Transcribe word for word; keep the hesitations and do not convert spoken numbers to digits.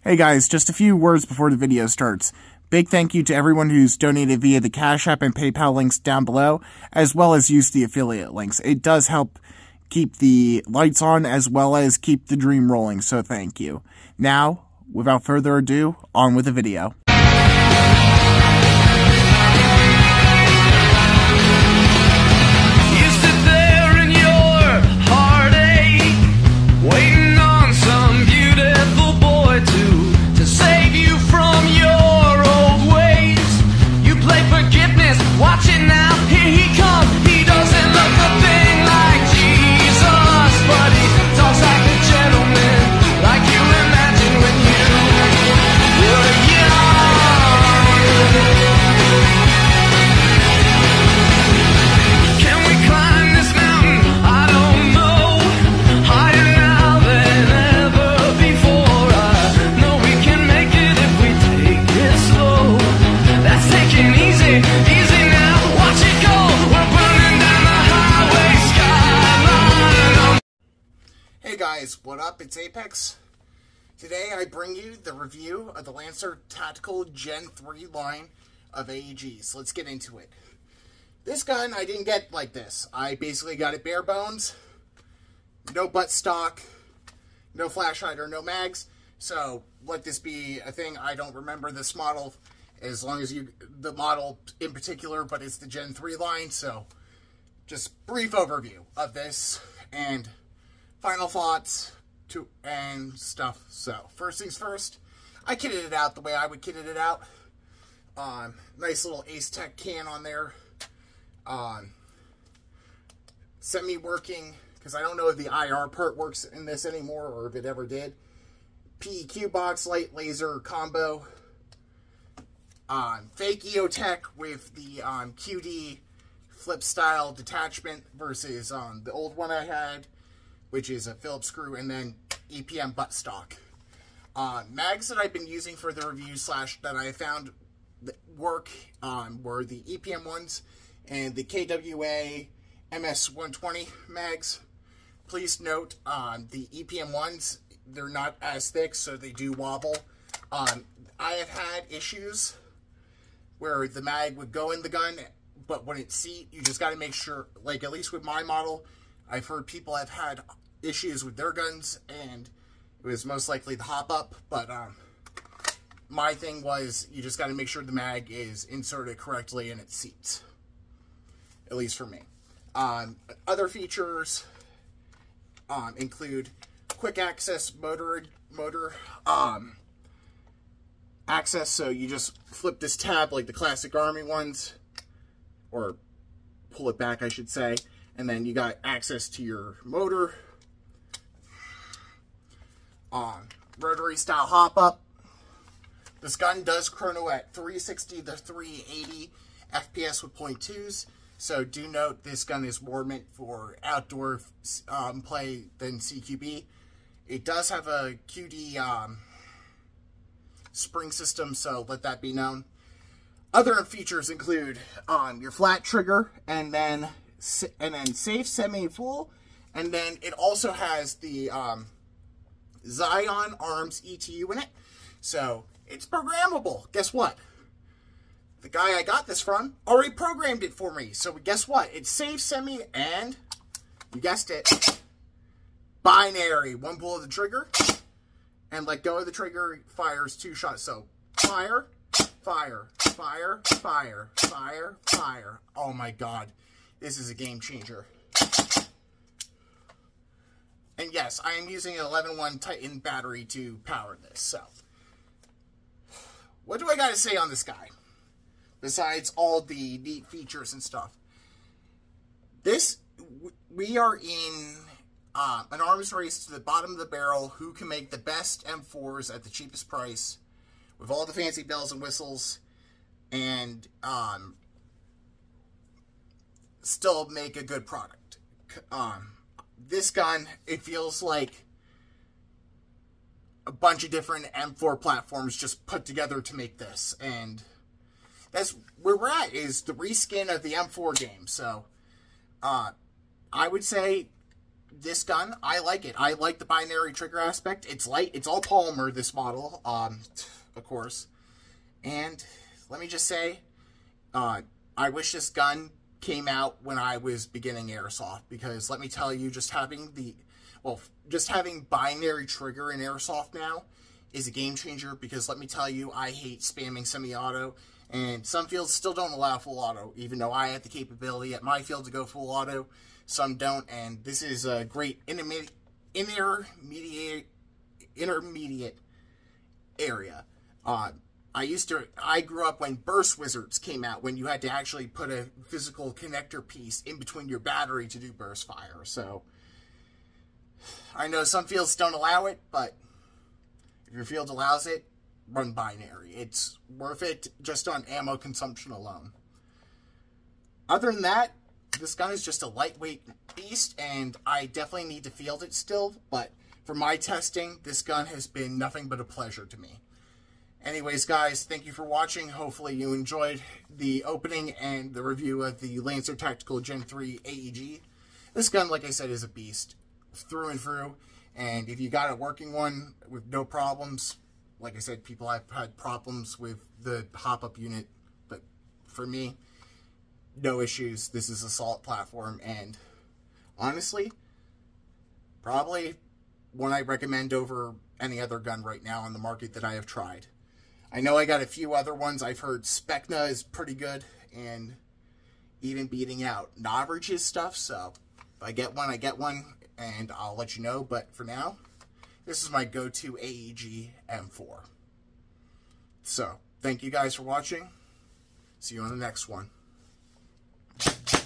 Hey guys, just a few words before the video starts. Big thank you to everyone who's donated via the Cash App and PayPal links down below, as well as used the affiliate links. It does help keep the lights on, as well as keep the dream rolling, so thank you. Now, without further ado, on with the video. Hey guys, what up? It's Apex. Today I bring you the review of the Lancer Tactical Gen three line of A E Gs. Let's get into it. This gun I didn't get like this. I basically got it bare bones, no butt stock, no flash hider, no mags. So let this be a thing. I don't remember this model as long as you, the model in particular, but it's the Gen three line. So just brief overview of this and final thoughts to and stuff. So first things first, I kitted it out the way I would kit it out. Um, nice little Ace Tech can on there. Um, semi-working, because I don't know if the I R part works in this anymore or if it ever did. P E Q box, light laser combo. Um, fake E O Tech with the um, Q D flip style detachment versus um, the old one I had, which is a Phillips screw, and then E P M buttstock. Uh, mags that I've been using for the review slash that I found that work um, were the E P M ones and the K W A M S one twenty mags. Please note um, the E P M ones, they're not as thick, so they do wobble. Um, I have had issues where the mag would go in the gun, but when it's seat, you just got to make sure, like at least with my model, I've heard people have had issues with their guns, and it was most likely the hop-up, but um, my thing was you just got to make sure the mag is inserted correctly in its seats, at least for me. Um, other features um, include quick access motor, motor um, access, so you just flip this tab like the classic Army ones, or pull it back, I should say. And then you got access to your motor. Um, rotary style hop up. This gun does chrono at three sixty to three eighty F P S with point twos. So do note this gun is more meant for outdoor um, play than C Q B. It does have a Q D um, spring system, so let that be known. Other features include um, your flat trigger, and then and then safe, semi, full, and then it also has the um, Zion Arms E T U in it, so it's programmable. Guess what? The guy I got this from already programmed it for me, so guess what? It's safe, semi, and you guessed it, binary. One pull of the trigger, and let go of the trigger, fires two shots. So fire, fire, fire, fire, fire, fire. Oh my god. This is a game changer. And yes, I am using an eleven one Titan battery to power this. So, what do I got to say on this guy? Besides all the neat features and stuff. This, we are in uh, an arms race to the bottom of the barrel. Who can make the best M fours at the cheapest price with all the fancy bells and whistles, and um, still make a good product. Um, this gun, it feels like a bunch of different M four platforms just put together to make this, and that's where we're at, is the reskin of the M four game. So, uh, I would say this gun, I like it. I like the binary trigger aspect. It's light. It's all polymer, this model, um, of course. And let me just say, uh, I wish this gun came out when I was beginning airsoft, because let me tell you, just having the, well, just having binary trigger in airsoft now is a game changer, because let me tell you, I hate spamming semi-auto, and some fields still don't allow full auto, even though I have the capability at my field to go full auto. Some don't, and this is a great intermediate, intermediate, intermediate area. Uh, I used to, I grew up when Burst Wizards came out, when you had to actually put a physical connector piece in between your battery to do burst fire. So, I know some fields don't allow it, but if your field allows it, run binary. It's worth it just on ammo consumption alone. Other than that, this gun is just a lightweight beast, and I definitely need to field it still, but for my testing, this gun has been nothing but a pleasure to me. Anyways, guys, thank you for watching. Hopefully you enjoyed the opening and the review of the Lancer Tactical Gen three A E G. This gun, like I said, is a beast through and through, and if you got a working one with no problems, like I said, people have had problems with the hop-up unit, but for me, no issues. This is a solid platform, and honestly, probably one I recommend over any other gun right now on the market that I have tried. I know I got a few other ones. I've heard Specna is pretty good, and even beating out Novridge's stuff, so if I get one, I get one, and I'll let you know. But for now, this is my go-to A E G M four. So, thank you guys for watching. See you on the next one.